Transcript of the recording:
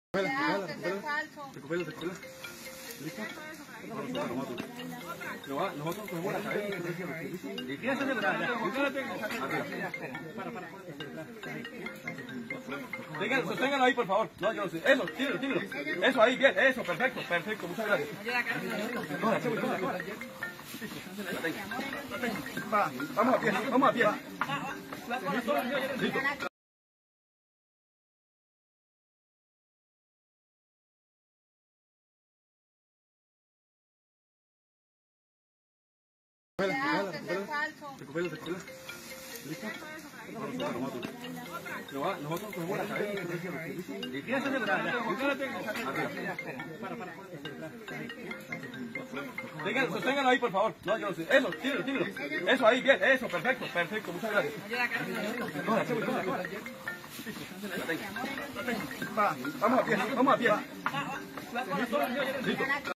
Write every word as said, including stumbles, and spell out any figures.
Ya, que es falso. Recupéralo, recupéralo. ¿Listo? Nosotros. Nosotros cogemos la cabeza. ¿Y qué haces de verdad? Para, para. Vengan, sosténganlo ahí, por favor. No, yo no sé. Eso, tíralo, tíralo. Eso ahí, bien. Eso, perfecto, perfecto. Muchas gracias. Vamos a pie, vamos a pie. Listo. Ya, que es falso. Recupéralo, recupéralo. ¿Listo? Nosotros cogemos la cabeza. ¿Y qué haces de verdad? Para, para. Vengan, sosténganlo ahí, por favor. No, yo no sé. Eso, tíralo, tíralo. Eso ahí, bien. Eso, perfecto, perfecto. Muchas gracias. Vamos a pie, vamos a pie. Listo.